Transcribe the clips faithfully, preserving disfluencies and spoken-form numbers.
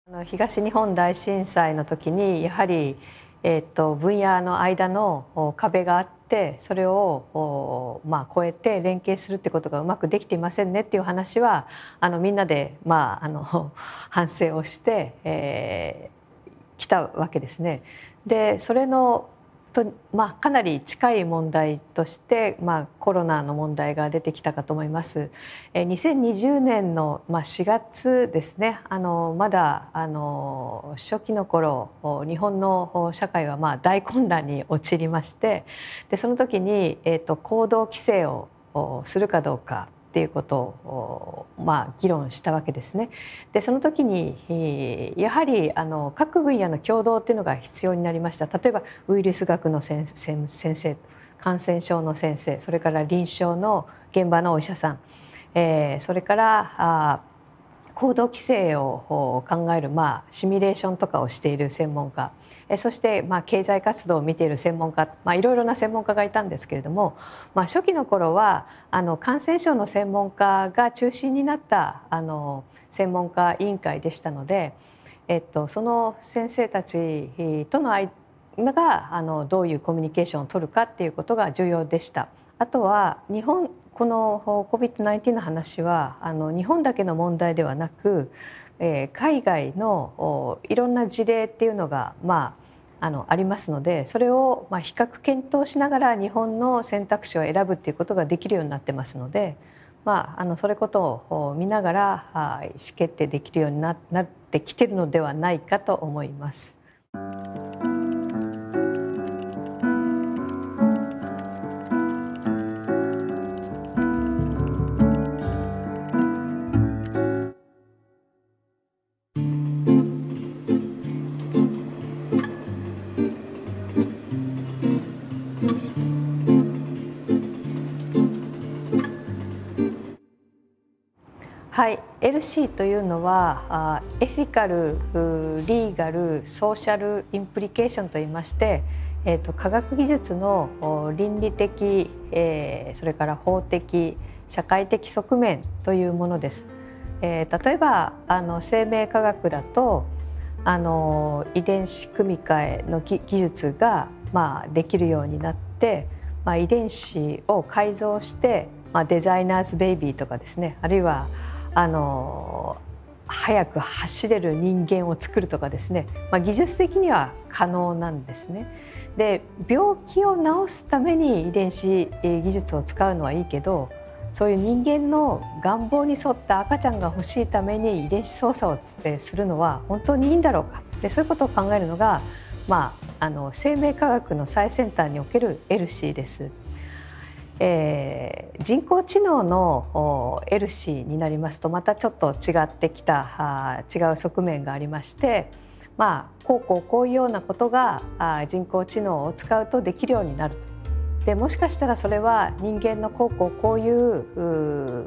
東日本大震災の時にやはり、えー、と分野の間の壁があってそれを、まあ、超えて連携するってことがうまくできていませんねっていう話はあのみんなで、まあ、あの反省をしてき、えー、たわけですね。でそれのと、まあ、かなり近い問題として、まあ、コロナの問題が出てきたかと思います。えにせんにじゅうねんの、まあ、しがつですね、あのまだあの初期の頃日本の社会はまあ大混乱に陥りまして、でその時に、えーと、行動規制をするかどうかっていうことを、まあ、議論したわけですね。でその時にやはりあの各分野の共同っていうのが必要になりました。例えばウイルス学の先生、感染症の先生、それから臨床の現場のお医者さん、えー、それからあ行動規制を考える、まあ、シミュレーションとかをしている専門家、そして、まあ、経済活動を見ている専門家、まあ、いろいろな専門家がいたんですけれども、まあ、初期の頃はあの感染症の専門家が中心になったあの専門家委員会でしたので、えっと、その先生たちとの間があのどういうコミュニケーションを取るかっていうことが重要でした。あとは日本この コビッドナインティーン の話はあの日本だけの問題ではなく、えー、海外のいろんな事例っていうのが、まあ、あのありますので、それを、まあ、比較検討しながら日本の選択肢を選ぶっていうことができるようになってますので、まあ、あのそれことを見ながら意思決定できるようになってきているのではないかと思います。はい、エルシー というのはエシカル、リーガル、ソーシャルインプリケーションといいまして、えーと、科学技術の倫理的、えー、それから法的、社会的側面というものです。えー、例えばあの生命科学だとあの遺伝子組み換えの技術が、まあ、できるようになって、まあ、遺伝子を改造して、まあ、デザイナーズベイビーとかですね、あるいはあの早く走れる人間を作るとかですね、まあ、技術的には可能なんですね。で病気を治すために遺伝子技術を使うのはいいけど、そういう人間の願望に沿った赤ちゃんが欲しいために遺伝子操作をするのは本当にいいんだろうか、でそういうことを考えるのが、まあ、あの生命科学の最先端における エルシー です。えー、人工知能の エルシー になりますとまたちょっと違ってきた違う側面がありまして、まあ、こうこうこういうようなことが人工知能を使うとできるようになる。でもしかしたらそれは人間のこうこうこういう、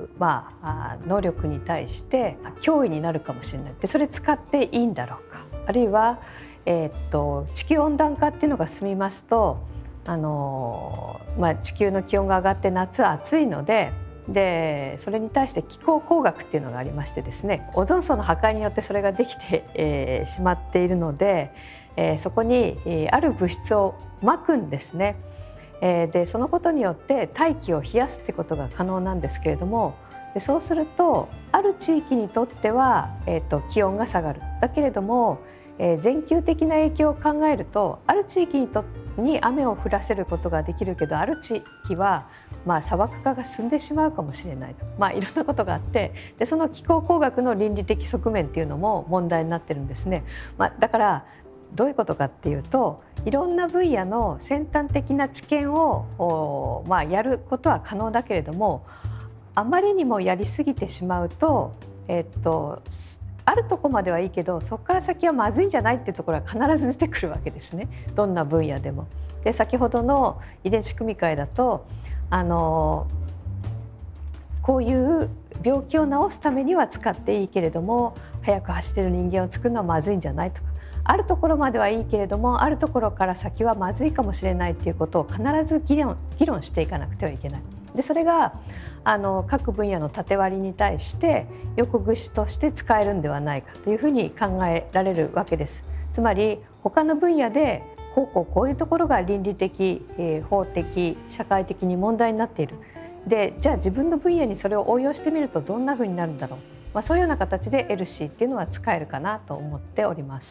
まあ、能力に対して脅威になるかもしれない。でそれ使っていいんだろうか。あるいは、えー、っと地球温暖化っていうのが進みますとあの、まあ、地球の気温が上がって夏は暑いので、でそれに対して気候工学っていうのがありましてですね、オゾン層の破壊によってそれができて、えー、しまっているので、えー、そこに、えー、ある物質をまくんですね。えー、でそのことによって大気を冷やすってことが可能なんですけれども、でそうするとある地域にとっては、えー、と気温が下がる。だけれども、えー、全球的な影響を考えるとある地域にとってに雨を降らせることができるけど、ある地域は、まあ、砂漠化が進んでしまうかもしれないと、まあ、いろんなことがあって、でその気候工学の倫理的側面っていうのも問題になってるんですね。まあ、だからどういうことかっていうと、いろんな分野の先端的な知見を、まあ、やることは可能だけれども、あまりにもやりすぎてしまうと、えっとあるとこまではいいけど、そこから先はまずいんじゃないっていうところは必ず出てくるわけですね、どんな分野でも。で先ほどの遺伝子組み換えだとあのこういう病気を治すためには使っていいけれども、早く走れる人間を作るのはまずいんじゃないとか、あるところまではいいけれどもあるところから先はまずいかもしれないっていうことを必ず議論、議論していかなくてはいけない。 でそれがあの各分野の縦割りに対して横串として使えるんではないかというふうに考えられるわけです。つまり他の分野でこうこうこういうところが倫理的、えー、法的社会的に問題になっている。でじゃあ自分の分野にそれを応用してみるとどんなふうになるんだろう、まあ、そういうような形で エルシー っていうのは使えるかなと思っております。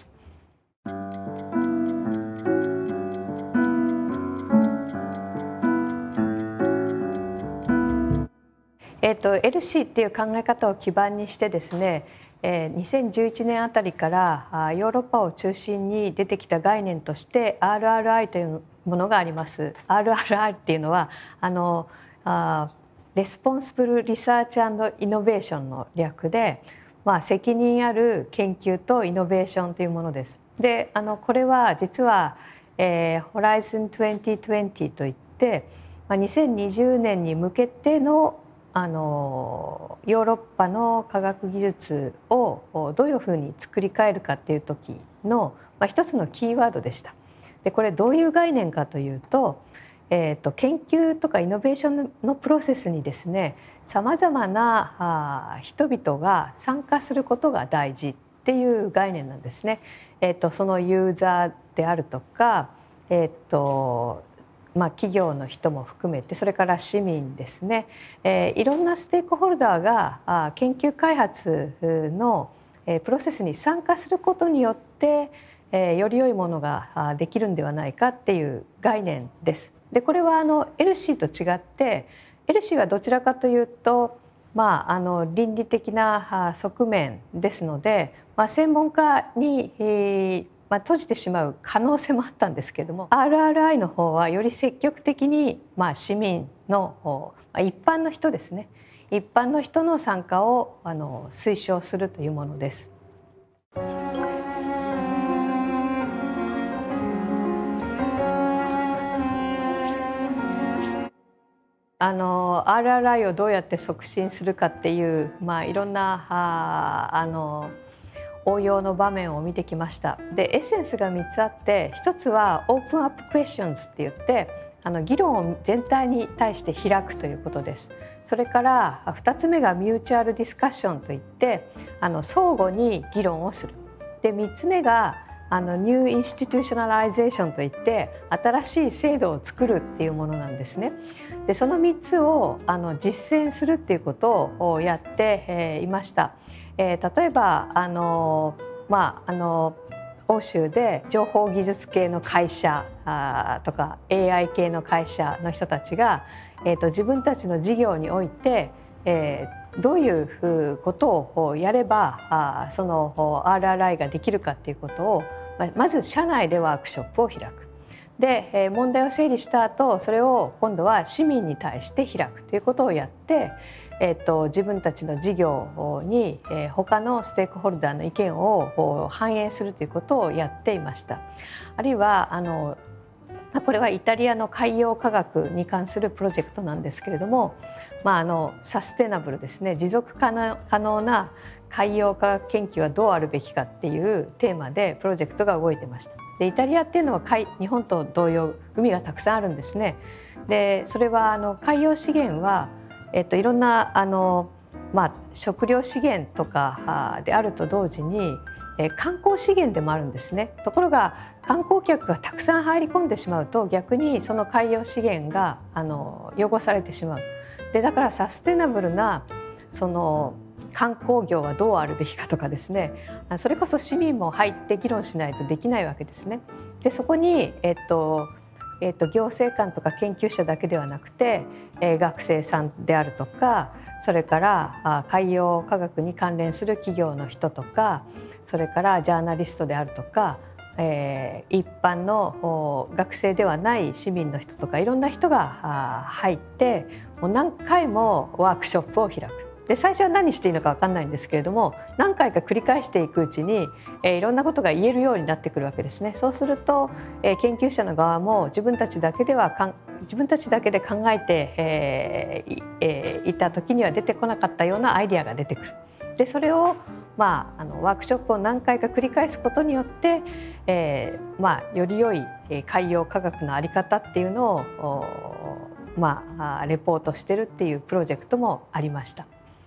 えーと、エルシー っていう考え方を基盤にしてですね、えー、にせんじゅういちねんあたりからあヨーロッパを中心に出てきた概念として アールアールアイ というものがあります。アールアールアイ っていうのはあのあレスポンシブル・リサーチ&イノベーションの略で、まあ、責任ある研究とイノベーションというものです。であのこれは実は、えー、ホライズンにせんにじゅうといって、まあ、にせんにじゅうねんに向けてのあのヨーロッパの科学技術をどういうふうに作り変えるかっていう時の、まあ、一つのキーワードでした。でこれどういう概念かというと、えー、と研究とかイノベーションのプロセスにですねさまざまなあ人々が参加することが大事っていう概念なんですね。えー、とそのユーザーであるとか、えー、とまあ、企業の人も含めてそれから市民ですね、えー、いろんなステークホルダーがあ研究開発の、えー、プロセスに参加することによって、えー、より良いものができるんではないかっていう概念です。でこれはあの エルシー と違って エルシー はどちらかというと、まあ、あの倫理的な側面ですので、まあ、専門家に、えーまあ、閉じてしまう可能性もあったんですけれども アールアールアイ の方はより積極的に、まあ、市民の、まあ、一般の人ですね一般の人の参加をあの推奨するというものです。あの アールアールアイ をどうやって促進するかっていう、まあ、いろんなああの応用の場面を見てきました。でエッセンスがみっつあって一つはオープンアップクエスチョンズって言ってあの議論を全体に対して開くということです。それからふたつめがミューチュアルディスカッションといってあの相互に議論をする。でみっつめがあのニューインスティテューショナライゼーションといって新しい制度を作るっていうものなんですね。でそのみっつをあの実践するっていうことをやって、えー、いました。えー、例えばあの、まあ、あの欧州で情報技術系の会社あとか エーアイ 系の会社の人たちが、えー、と自分たちの事業において、えー、どういうことをやればあその アールアールアイ ができるかっていうことをまず社内でワークショップを開く。で問題を整理した後それを今度は市民に対して開くということをやって、えー、と自分たちの事業に、えー、他のステークホルダーの意見を反映するということをやっていました。あるいはあのこれはイタリアの海洋科学に関するプロジェクトなんですけれども、まあ、あのサステナブルですね持続可能、可能な海洋科学研究はどうあるべきかっていうテーマでプロジェクトが動いてました。でイタリアっていうのは海日本と同様海がたくさんあるんですね。でそれはあの海洋資源は、えっと、いろんなあの、まあ、食料資源とかであると同時にえ観光資源でもあるんですね。ところが観光客がたくさん入り込んでしまうと逆にその海洋資源があの汚されてしまう。でだからサステナブルなその観光業はどうあるべきかとかですねそれこそ市民も入って議論しないとできないわけですね。でそこに、えっとえっと、行政官とか研究者だけではなくて、えー、学生さんであるとかそれからあ海洋科学に関連する企業の人とかそれからジャーナリストであるとか、えー、一般の学生ではない市民の人とかいろんな人が入ってもう何回もワークショップを開く。で最初は何していいのか分かんないんですけれども何回か繰り返していくうちに、えー、いろんなことが言えるようになってくるわけですね。そうすると、えー、研究者の側も自分たちだけではかん自分たちだけで考えて、えーえー、いた時には出てこなかったようなアイデアが出てくる。でそれをまあ、あのワークショップを何回か繰り返すことによって、えーまあ、より良い海洋科学の在り方っていうのをまあ、レポートしてるっていうプロジェクトもありました。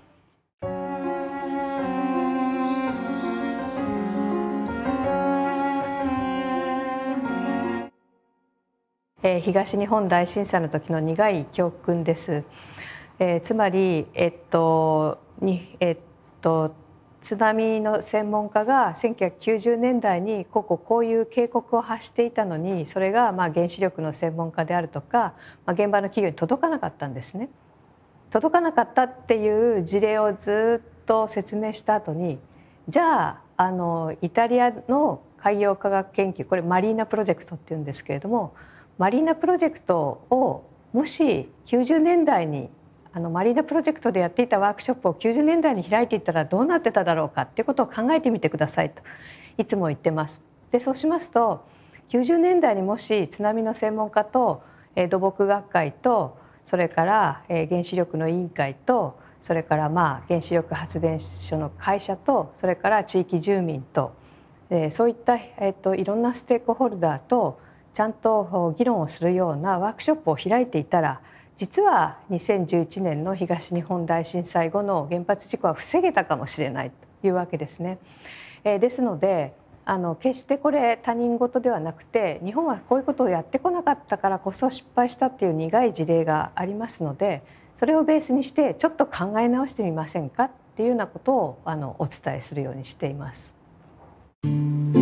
えー、東日本大震災の時の苦い教訓です。えー、つまり、えっとにえっと、津波の専門家がせんきゅうひゃくきゅうじゅうねんだいにこここういう警告を発していたのに、それがまあ原子力の専門家であるとか、まあ、現場の企業に届かなかったんですね。届かなかったっていう事例をずっと説明した後に、じゃあ、あのイタリアの海洋科学研究、これマリーナプロジェクトっていうんですけれども、マリーナプロジェクトをもしきゅうじゅうねんだいにあのマリーナプロジェクトでやっていたワークショップをきゅうじゅうねんだいに開いていったらどうなってただろうかっていうことを考えてみてくださいといつも言ってます。でそうしますと、きゅうじゅうねんだいにもし津波の専門家と土木学会と、それから原子力の委員会と、それからまあ原子力発電所の会社と、それから地域住民と、そういった、えっと、いろんなステークホルダーとちゃんと議論をするようなワークショップを開いていたら、実はにせんじゅういちねんの東日本大震災後の原発事故は防げたかもしれないというわけですね。えー、ですのであの決してこれ他人事ではなくて、日本はこういうことをやってこなかったからこそ失敗したっていう苦い事例がありますので、それをベースにしてちょっと考え直してみませんかっていうようなことをあのお伝えするようにしています。